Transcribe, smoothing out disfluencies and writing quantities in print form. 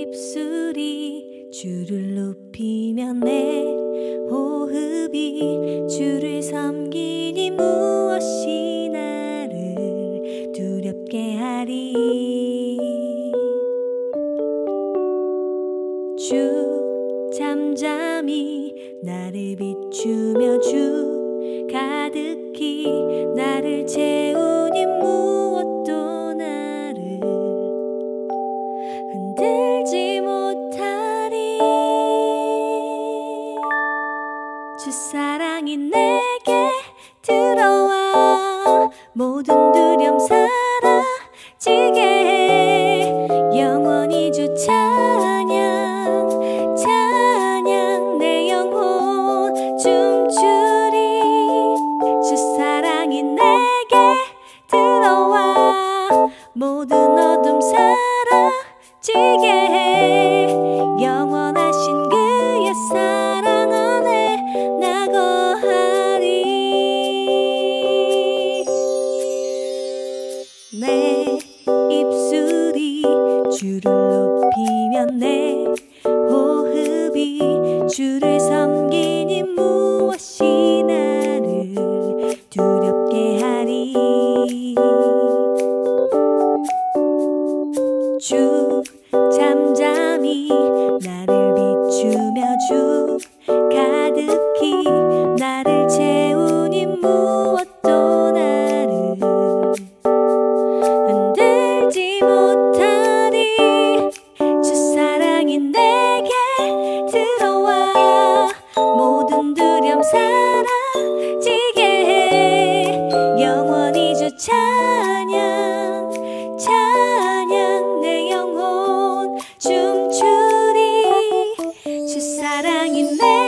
입술이 주를 높이며 내 호흡이 주를 섬기니 무엇이 나를 두렵게 하리. 주 잠잠히 나를 비추며 주 가득히 나를 채우니 무엇도 나를 흔들지 못하리. 주 사랑이 내게 들어와 모든 두려움 사라지게 해. 영원히 주 찬양 찬양 내 영혼 춤추리. 주 사랑이 내게 들어와 모든 어둠 사라지게 해. 영원하신 그의 사랑 안에 나 거하리. 내 입술이 주를 높이며 내 호흡이 주를 섬기니 무엇이 나를 두렵게 하리. 주 잠잠히 나를 비추며 주 가득히 나를 채우니 무엇도 나를 흔들지 못하리. 주 사랑이 내게 들어와 모든 두려움 사라지게 해. 영원히 주 찬양 찬양 내 영혼 춤추리. 주 사랑이 내